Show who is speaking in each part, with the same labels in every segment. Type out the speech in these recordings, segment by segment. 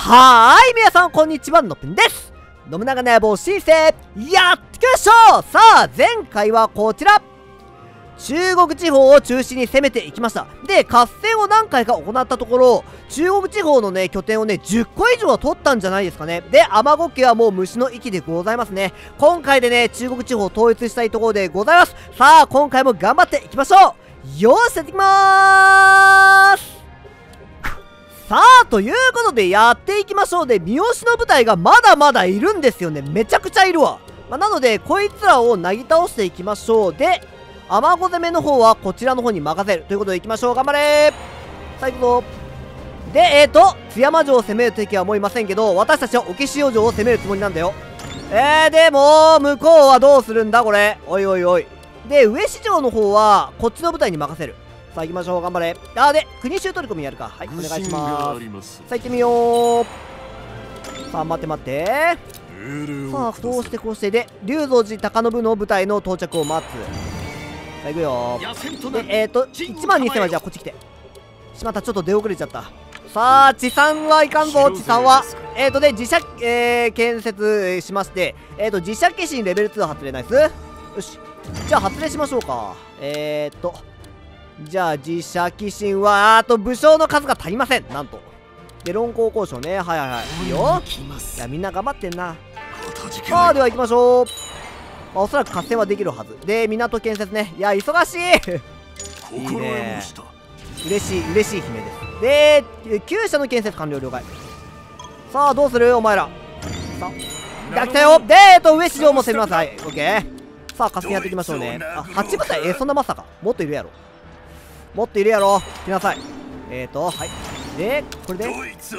Speaker 1: 皆さんこんにちは、のっぺんです。信長の野望新生、やってきましょう。さあ、前回はこちら。中国地方を中心に攻めていきました。で、合戦を何回か行ったところ、中国地方のね、拠点をね、10個以上は取ったんじゃないですかね。で、天子家はもう虫の息でございますね。今回でね、中国地方を統一したいところでございます。さあ、今回も頑張っていきましょう。よーし、やっていきまーす。さあ、ということでやっていきましょう。で、三好の部隊がまだまだいるんですよね。めちゃくちゃいるわ。なので、こいつらをなぎ倒していきましょう。で、天子攻めの方はこちらの方に任せるということでいきましょう。頑張れー。さあ行くぞ。で、津山城を攻める敵はもういませんけど、私たちは沖塩城を攻めるつもりなんだよ。でも向こうはどうするんだこれ。おいおいおい。で、上市城の方はこっちの部隊に任せる。さあ行きましょう。頑張れ。で、国衆取り込みやるか。はい、お願いします。さあ行ってみよう。さあ待って待って。さあこうしてこうして。で、龍蔵寺高信の部隊の到着を待つ。さあ行くよ。で、1万2000はじゃあこっち来て。しまった、ちょっと出遅れちゃった。さあ地産はいかんぞ。地産はで自社、建設しまして、自社化身レベル2発令ナイス。よし、じゃあ発令しましょうか。じゃあ自社寄進は武将の数が足りません。なんとで論功交渉ね。はいはいはい、いいよ。いやみんな頑張ってんな。さあでは行きましょう。おそらく合戦はできるはずで、港建設ね。いや忙しいいいね。嬉しい嬉しい姫です。で厩舎の建設完了。了解。さあどうするお前ら。さあ来たよ。で上市場も攻めます。はいオッケー。さあ合戦やっていきましょうね。8部隊。そんなまさかもっといるやろ。もっといるやろ。来なさい。はいでこれで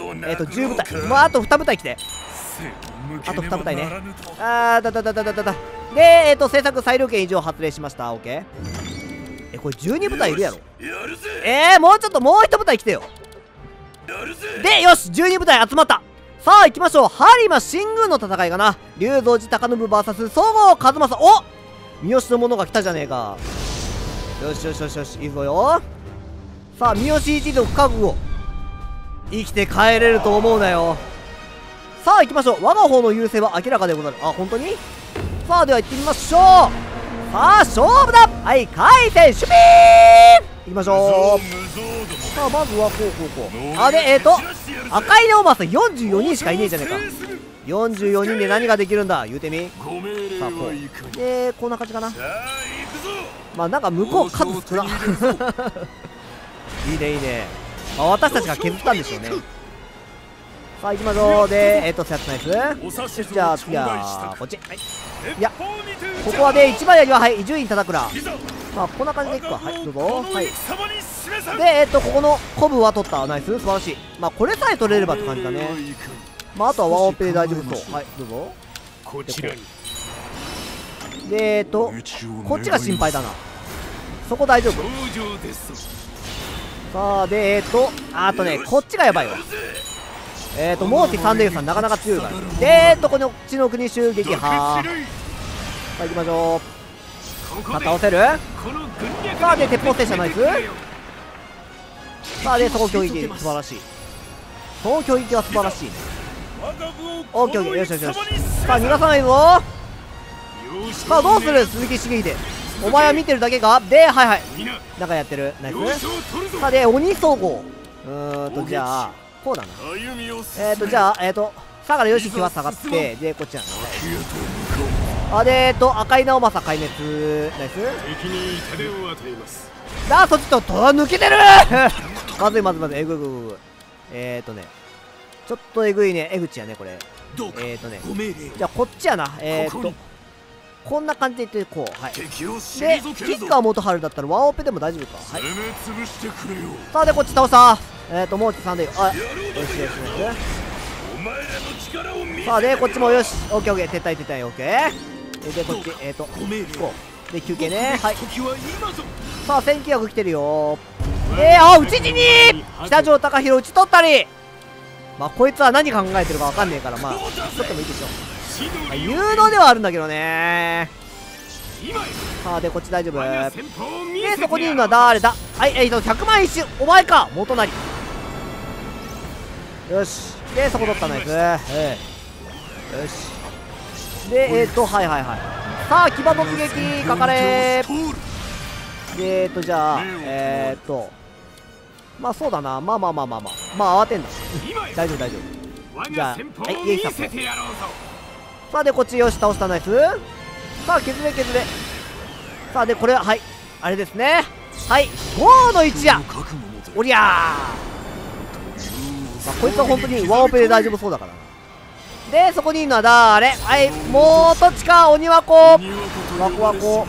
Speaker 1: 10部隊。あと2部隊来て。あと2部隊ね。で政策裁量権以上発令しました。オッケー。これ12部隊いるやろ。もうちょっと、もう1部隊来てよ。でよし、12部隊集まった。さあ行きましょう。播磨新軍の戦いかな。龍蔵寺高信 VS 総合和正。お三好の者が来たじゃねえか。よしよしよしよし、いいぞよ。さあ三好一族覚悟。生きて帰れると思うなよ。さあ行きましょう。我が方の優勢は明らかでござる。本当に。さあでは行ってみましょう。さあ勝負だ。はい回戦守備行きましょう。さあまずはこうで赤いネオマス44人しかいねえじゃねえか。44人で何ができるんだ言うてみ。さあこうでこんな感じかな。なんか向こう数少な。いいねいいね。私たちが削ったんでしょうね。さあ行きましょう。でセアツナイス。じゃあ次はこっち。はい、いやここはで1枚やりは伊集院忠倉。こんな感じでいくか。はいどうぞ。はいでここのコブは取った。ナイス素晴らしい。これさえ取れればって感じだね。あとはワンオペで大丈夫そう。はいどうぞ。でこっちが心配だな。そこ大丈夫。さあであとねこっちがやばいわ。モーティサンデルさんなかなか強いから。でこっちの国襲撃破。さあ行きましょう。倒せる。さあで鉄砲戦車ナイス。さあでそこ攻撃素晴らしい。その攻撃は素晴らしいね。オッケーオッケー。よしよしよし。さあ逃がさないぞ。さあどうする鈴木茂秀。お前は見てるだけか。ではいはいなんかやってる。ナイス。さあで鬼総合。じゃあこうだな。じゃあ相良義樹は下がって、でこっちなんだ。で赤い直政壊滅。ナイス。そっちと抜けてる。まずいまずいまずい。えぐいぐいぐい。ちょっとえぐいね。江口やねこれ。じゃあこっちやな。こんな感じでいってこう。はいで吉川元春だったらワンオペでも大丈夫か。はいさあでこっち倒した。もう3でよしよしよし。さあでこっちもよし。オッケーオッケー。撤退撤退。オッケーでこっちこうで休憩ね。はいさあ1900来てるよ。討ち死に北条高弘討ち取ったり。こいつは何考えてるか分かんねえからちょっともいいでしょ。誘導ではあるんだけどね。さあでこっち大丈夫で、そこにいるのは誰だ。はい100万一瞬お前か元就。 よし。で、そこ取ったナイス。よし。で、はいはいはい。さあ、騎馬突撃、かかれー。じゃあ、まあそうだな。まあ、慌てんだ。大丈夫、大丈夫。じゃあ、はい、イエイサップ。さあ、で、こっち、よし、倒した、ナイス。さあ、削れ。さあ、で、これ、はい。あれですね。はい、5の1や。おりゃー。まあ、こいつは本当にワンオペで大丈夫そうだからな。で、そこにいるのは誰？はい、もうどっちか、鬼ワコ。ワコ。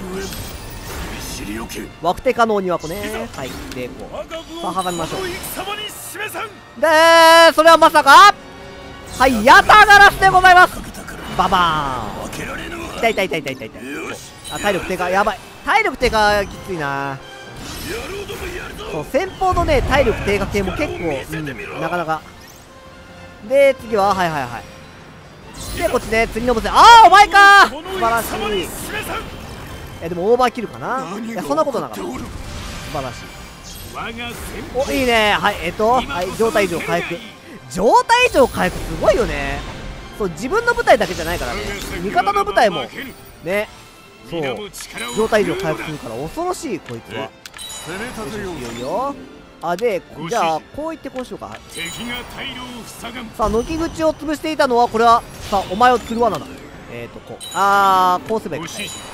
Speaker 1: ワクテカの鬼ワコね。はい、で、こう。さあ、挟みましょう。で、それはまさか、はい、ヤタガラスでございます。ババーン。痛い。あ、体力低下、やばい。体力低下きついな。そう、先方のね、体力低下系も結構、なかなか。で、次は、はい。で、こっちね、次のボスで、ああ、お前かー。素晴らしい。でもオーバーキルかな。いや、そんなことなかった。素晴らしい。お、いいね。はい、はい、状態異常回復。状態異常回復すごいよね。そう、自分の部隊だけじゃないからね。味方の部隊も、ね。そう、状態異常回復するから恐ろしい、こいつは。いいよ。あ、で、じゃあ、こう言ってこうしようか。はい、さあ、軒口を潰していたのは、これは、さあ、お前を釣る罠だ。こう。こうすべき。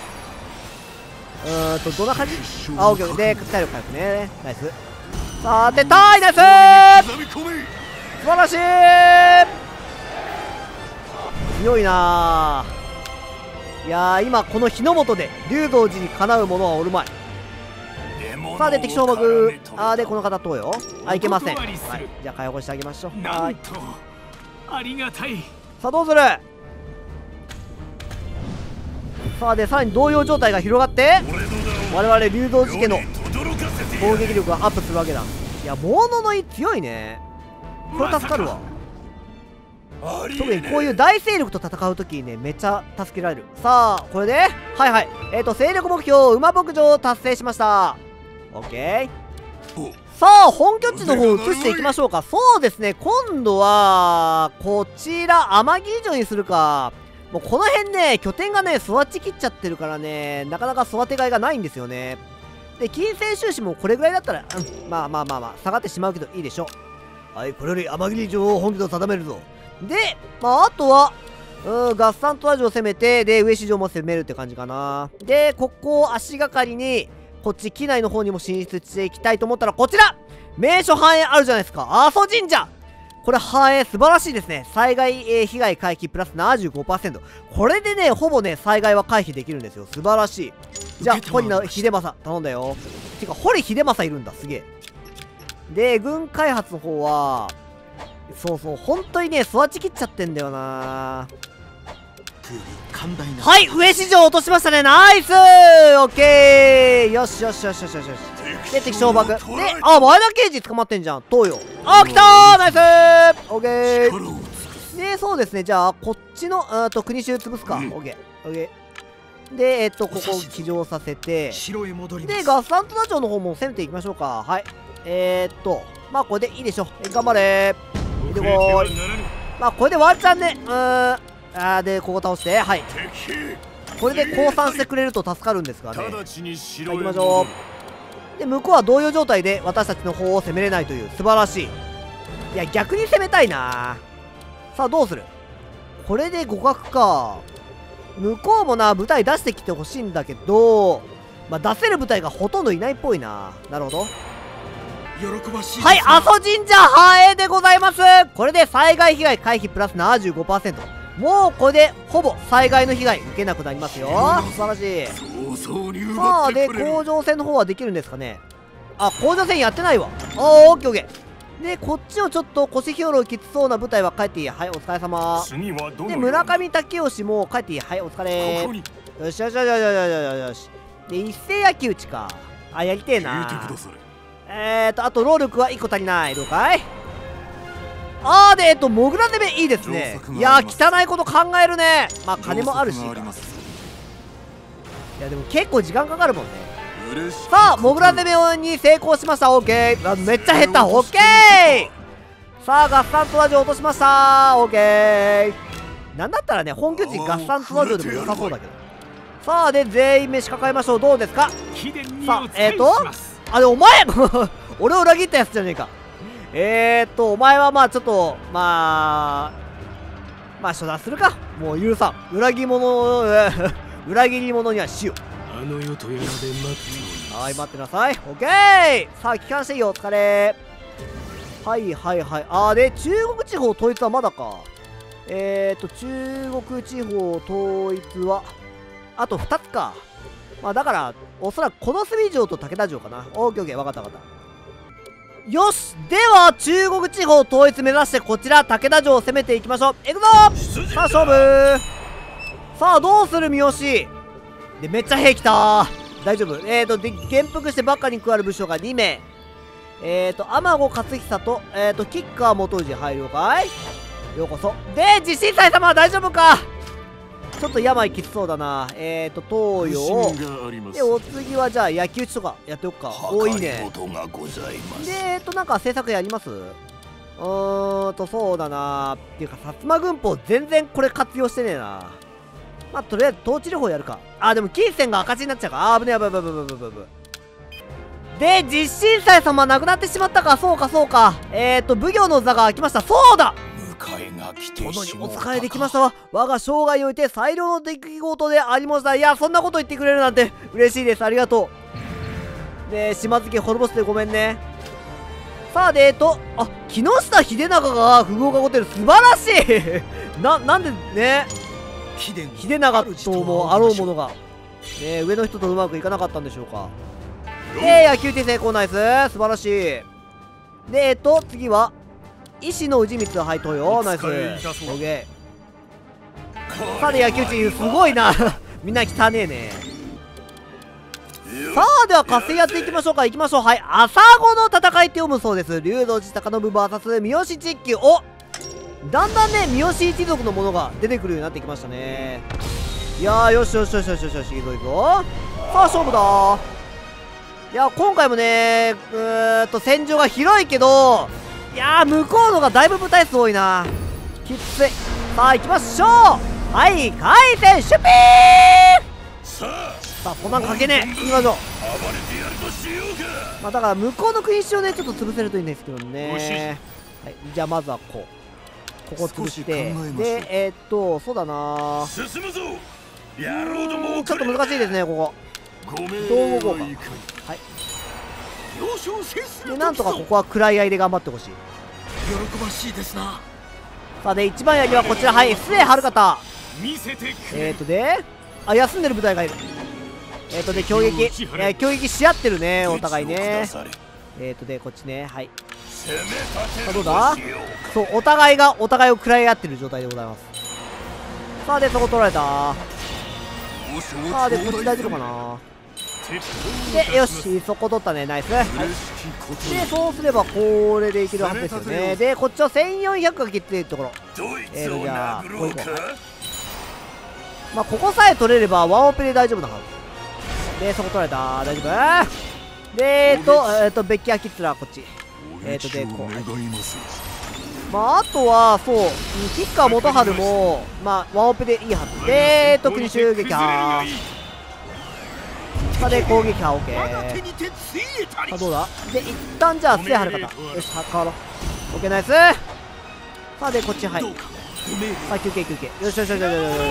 Speaker 1: どんな感じ？あ、オッケー。で、体力回復ね。ナイス。さあ、出たいナイスー。素晴らしい。強いなー。いやー、今、この日の本で、龍道寺にかなう者はおるまい。さあ、で、敵将幕。で、この方どうよ。いけません。はい。じゃあ、解放してあげましょう。はい。ありがたい。さあ、どうする？さあ、で、さらに動揺状態が広がって、我々龍道寺家の攻撃力がアップするわけだ。いや、もののい強いね。これ助かるわ。特にこういう大勢力と戦うときにね、めっちゃ助けられる。さあ、これで、はい。勢力目標、馬牧場を達成しました。オッケー。さあ、本拠地の方を移していきましょうか。そうですね、今度は、こちら、天城城にするか。もうこの辺ね、拠点がね、育ちきっちゃってるからね、なかなか育てがいがないんですよね。で、金銭収支もこれぐらいだったら、まあ、下がってしまうけどいいでしょう。はい、これより天城城を本拠と定めるぞ。で、あとは、合算トラジを攻めて、で、上市場も攻めるって感じかな。で、ここを足がかりに、こっち、機内の方にも進出していきたいと思ったら、こちら名所繁栄あるじゃないですか。阿蘇神社。これ繁栄素晴らしいですね。災害、被害回避プラス 75%。これでね、ほぼね、災害は回避できるんですよ。素晴らしい。じゃあ、堀の秀政、頼んだよ。てか、堀秀政いるんだ。すげえ。で、軍開発の方は、そう、本当にね、育ちきっちゃってんだよな。はい、上市場落としましたね。ナイスー。オッケー。よし。で、敵将爆。で、前田刑事捕まってんじゃん。東洋。来たー。ナイスー。オッケー。で、そうですね。じゃあ、こっちの、国衆潰すか。オッケー。で、ここを起乗させて、で、合算トラ城の方も攻めていきましょうか。はい。まあ、これでいいでしょ。頑張れー。でこーい。まあ、これでワンチャンね、で、ここ倒して、はい。これで降参してくれると助かるんですがね。はい、行きましょう。で、向こうは同様状態で私たちの方を攻めれないという、素晴らしい。いや、逆に攻めたいな。さあ、どうする？これで互角か。向こうもな、部隊出してきてほしいんだけど、まあ、出せる部隊がほとんどいないっぽいな。なるほど。はい、阿蘇神社繁栄でございます。これで災害被害回避プラス 75%。もうこれでほぼ災害の被害受けなくなりますよ。素晴らしい。さあ、で、甲状腺の方はできるんですかね。甲状腺やってないわ。オッケーオッケー。で、こっちのちょっと腰疲労きつそうな部隊は帰っていい。はい、お疲れ様。で、村上武雄も帰っていい。はい、お疲れ。よし。で、一斉焼き討ちか。やりてえな。あと労力は1個足りない。了解。で、モグラ攻めいいですね。いやー、汚いこと考えるね。まあ、金もあるし。いや、でも結構時間かかるもんね。さあ、モグラ攻めに成功しました。オッケー。めっちゃ減った。オッケー。 さあ合算トラジオ落としました。オッケー。なんだったらね、本拠地合算トラジオでも良さそうだけど。さあで全員飯抱えましょう。どうですか。さああれお前俺を裏切ったやつじゃねえか。お前はまあちょっとまあ処断するか。もう許さん。裏切り者には死よ。
Speaker 2: あの世とやらで待って
Speaker 1: はい、待ってなさい。オッケー。さあ帰還していいよ。お疲れ。はいはいはい。で中国地方統一はまだか。中国地方統一はあと2つか。まあだからおそらくこの隅城と武田城かな。オッケーオッケー、分かった分かった。よし、では中国地方統一目指してこちら武田城を攻めていきましょう。いくぞ。さあ勝負。さあどうする三好で。めっちゃ兵来た。大丈夫。で元服してばっかに加わる武将が2名。天子勝久と吉川元氏入るのかい。ようこそ。で地震祭様は大丈夫か。ちょっと病きつそうだな。東洋で、お次はじゃあ焼き討ちとかやっておくか。お、いいね。でなんか制作やります。そうだな。っていうか薩摩軍法全然これ活用してねえな。まあとりあえず統治療法やるか。でも金銭が赤字になっちゃうか。危ねえ、やばいやばいやばいやばいやばい。で実震祭様亡くなってしまったか。そうかそうか。奉行の座が来ました。そうだ、殿にお仕えできましたわ。我が生涯において最良の出来事でありました。いや、そんなこと言ってくれるなんて嬉しいです。ありがとう。で島津家滅ぼしてごめんね。さあで木下秀長が富豪がごてる。素晴らしいなんでね、秀長ともあろうものがね、上の人とうまくいかなかったんでしょうか。で野球手成功、ナイス、素晴らしい。で次は石野氏光配当よ、ナイス、オッケー。さあで野球チームすごいなみんな汚ねえね。さあでは合戦やっていきましょうか。いきましょう。はい、朝子の戦いって読むそうです。竜道寺高信 VS 三好実球。お、だんだんね三好一族のものが出てくるようになってきましたね。いやー、よしよしよしよしよしよし、いいぞいいぞ。さあ勝負だー。いや今回もね戦場が広いけど、いやー向こうのがだいぶ部隊数多いな。きつい。さあ行きましょう。はい、回戦出品。さあそんなんかけねえ。行きましょう。まあだから向こうの国主をねちょっと潰せるといいんですけどね。はい、じゃあまずはここ潰して、でそうだなー、ちょっと難しいですねここ。どう動こうか。はい、でなんとかここは食らい合いで頑張ってほしい。
Speaker 2: 喜ばしいですな。
Speaker 1: さあで一番やりはこちら、はい、失礼はる方。で休んでる部隊がいる。で攻撃し合ってるね、お互いね。でこっちね、はい。さあどうだ。そう、お互いがお互いを食らい合ってる状態でございます。さあでそこ取られた。さあでこっち大丈夫かな。でよし、そこ取ったね、ナイス。はい、でそうすればこれでいけるはずですよね。でこっちは1400が切っているところ。じゃあこういこう。まあここさえ取れればワンオペで大丈夫なはずで、そこ取られた。大丈夫でベッキアキッズラこっち。でこう、まああとはそうキッカー元春もまあワンオペでいいはずで、国衆撃破。さあで攻撃波 OK。 さあどうだ。で一旦じゃあ末張る方、よし変わろう。 OK ナイス。さあでこっち、はい、さあ休憩よしよしよしよしよしよし。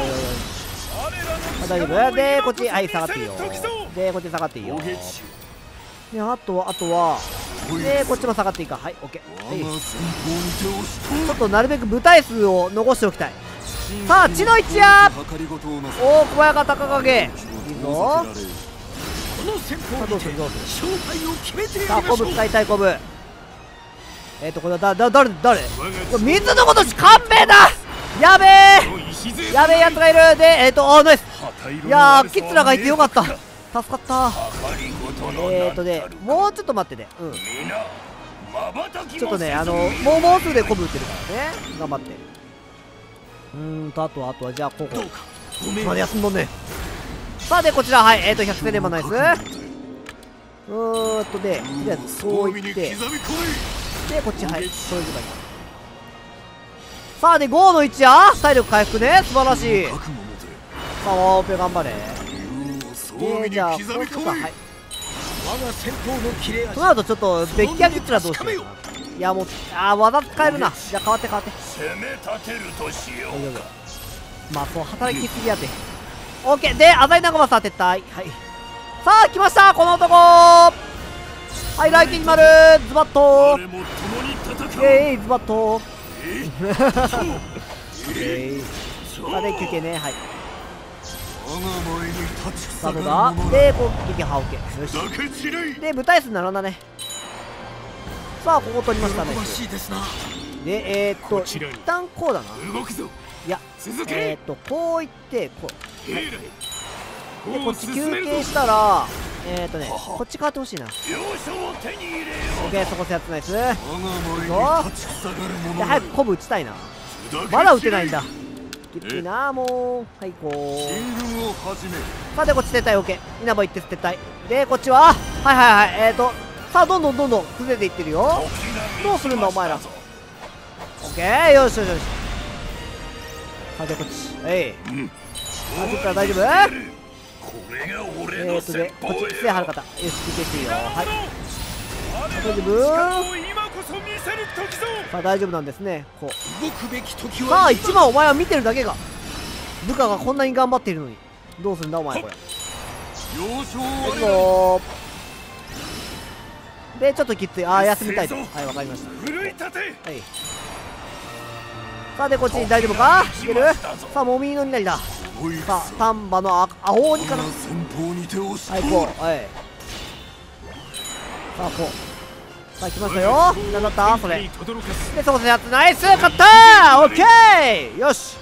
Speaker 1: 大丈夫でこっち、はい下がっていいよ。でこっち下がっていいよ。であとはでこっちも下がっていいか。はい OK。 ちょっとなるべく部隊数を残しておきたい。さあ血の一夜、おお小早川高影いいぞ。さあどうする。さあコブ使いたい。コブこれは誰水のことし勘弁だ。やべえやつがいる。でナイス。いやーキッズラがいてよかった、助かった。でもうちょっと待ってね。ちょっとねもうすぐでコブ打ってるからね、頑張って。あとはじゃあこまで休んどんね。さあでこちら、はい100戦連番ナイス。でとりあえずこういって、でこっち、はいそういうことにさあで5の1や体力回復ね、素晴らしい。さあワンオペ頑張れ。でじゃあこうするか。はい、その後ちょっとベッキャギッチラどうしようかな。いやもう技使えるな。じゃあ変わって変わって。まあそう働きすぎやて。オッケーで浅井長政撤退。はい、さあ来ましたこの男。はい、来季に丸ズバッとズバッとさあで休憩ね。はい、さあどうだで攻撃波受け。よしで舞台数並んだね。さあここ取りましたね。で一旦こうだな。いやこういってこう、はい、でこっち休憩したらこっち変わってほしいな。オッケーそこやつナイス。で早くコブ打ちたいな。まだ打てないんだ。きついなもう。はいこうさあでこっち撤退。オッケー稲葉行って撤退でこっちははいはいはいさあどんどん崩れていってるよ。どうするんだお前ら。オッケーよしよしよし。さあでこっちはいちょっと大丈夫。でこっち制覇の方よし休憩していいよ。はい大丈夫。さあ大丈夫なんですね。こうさあ1番お前は見てるだけが。部下がこんなに頑張っているのにどうするんだお前これ。でちょっときつい。休みたいと。はいわかりました。はいさあでこっちに大丈夫か。いける。さあもみのになりだ。さあ丹波の青鬼かな。はいこうはいさあこうさあ来ましたよ。何だったそれでそこでやつナイス勝ったー。オッケーよし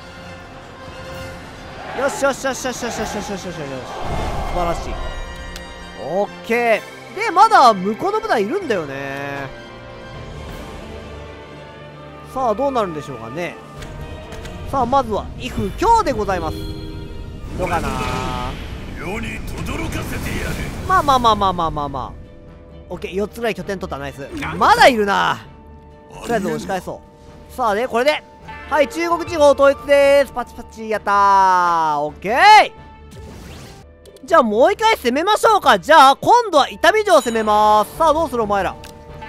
Speaker 1: よしよしよしよしよしよしよしよしよし素晴らしい。オッケーでまだ向こうの部隊いるんだよね。さあどうなるんでしょうかね。さあまずは威風今日でございます。どうかな。まあまあまあまあまあまあまあオッケー4つぐらい拠点取った。ナイス。まだいるな。とりあえず押し返そう。さあねこれではい中国地方統一です。パチパチやったー。オッケーじゃあもう一回攻めましょうか。じゃあ今度は伊丹城攻めます。さあどうするお前ら。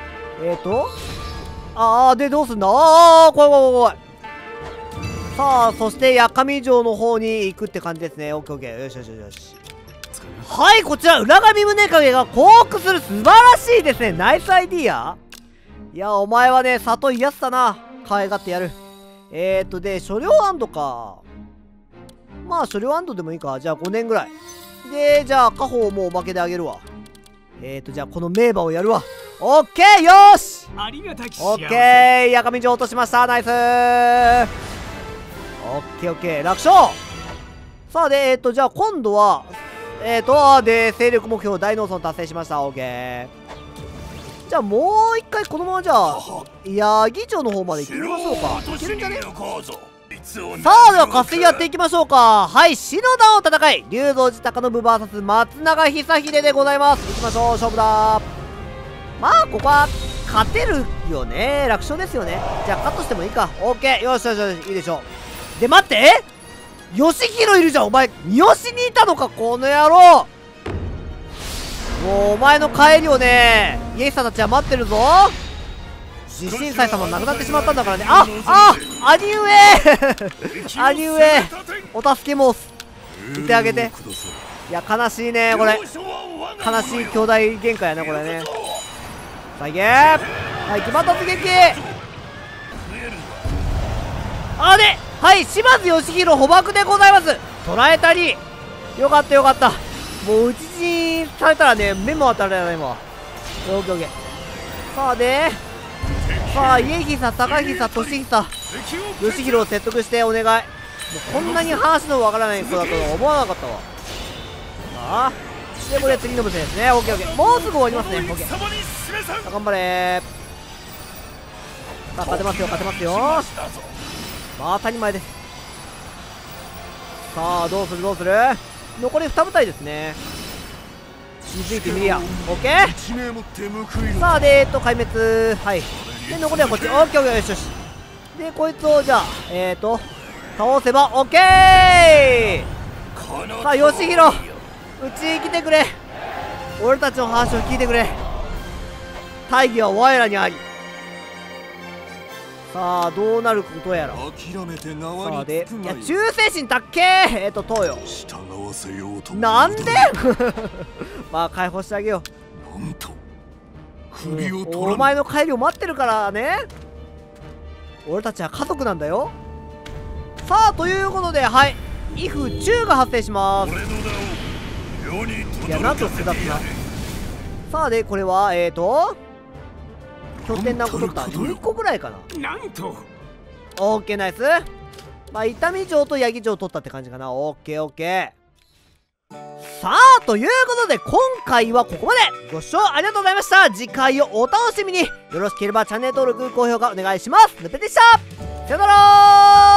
Speaker 1: でどうすんだ。怖い怖い怖い。さあそして八上城の方に行くって感じですね。オッケーオッケーよしよしよし。はいこちら裏上宗景が降伏する。素晴らしいですね。ナイスアイディア。いやお前はね里癒やったな。可愛がってやる。で所領安堵か。まあ所領安堵でもいいか。じゃあ5年ぐらいでじゃあ家宝もおまけであげるわ。じゃあこの名馬をやるわ。オッケーよーしオッケー八上城落としました。ナイスー。オッケーオッケー楽勝。さあでじゃあ今度はで勢力目標大農村達成しました。オッケーじゃあもう一回このままじゃあ八木城の方まで行ってみましょうか。いけるんじゃね。さあでは合戦やっていきましょうか。はい篠田の戦い龍造寺高信 VS 松永久秀でございます。いきましょう勝負だ。まあここは勝てるよね。楽勝ですよね。じゃあカットしてもいいか。オッケーよしよしよしいいでしょう。で待って義弘いるじゃん。お前三好にいたのかこの野郎。もうお前の帰りをね家久たちは待ってるぞ。地震祭様亡くなってしまったんだからね。兄上兄上お助け申す。いてあげて。いや悲しいねこれ。悲しい兄弟喧嘩やねこれね。さあいけはい決まった突撃。はい島津義弘捕獲でございます。捕らえたりよかったよかった。もう討ち死にされたらね目も当たらないもん。オッケーオッケー。さあ家久高久俊久義弘を説得してお願い。もうこんなに話のわからない子だとは思わなかったわ。さあでこれ次の部隊ですね。オッケーオッケーもうすぐ終わりますね。オッケーさあ頑張れさあ勝てますよ勝てますよ。まあ当たり前です。さあどうするどうする。残り2部隊ですね。見ついてみりや。オッケーさあで壊滅。はいで残りはこっち。オッケーオッケーよしよし。 でこいつをじゃあ倒せば OK。 さあヨシヒロ、うちに来てくれ。俺たちの話を聞いてくれ。大義は我らにあり。さあどうなることやら。
Speaker 2: 諦めて
Speaker 1: さ
Speaker 2: 縄に
Speaker 1: あで、
Speaker 2: つくがいい。
Speaker 1: いや忠誠心たっけー。東洋
Speaker 2: 従わせようと
Speaker 1: なんでまあ解放してあげよ
Speaker 2: なんと首を
Speaker 1: う、
Speaker 2: 取らぬ。
Speaker 1: お前の帰りを待ってるからね。俺たちは家族なんだよ。さあということで、はい、威風中が発生します。
Speaker 2: 俺の名を世に
Speaker 1: いやなんと複雑な。さあでこれは拠点なことった2個ぐらいかな。
Speaker 2: なんと
Speaker 1: オッケーナイス。まあ伊丹城と八木城取ったって感じかな。オッケーオッケー。さあということで今回はここまで。ご視聴ありがとうございました。次回をお楽しみに。よろしければチャンネル登録高評価お願いします。ぬぺでした。さよなら。